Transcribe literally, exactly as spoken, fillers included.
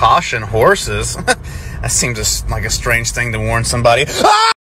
Caution horses. That seems like a strange thing to warn somebody. Ah!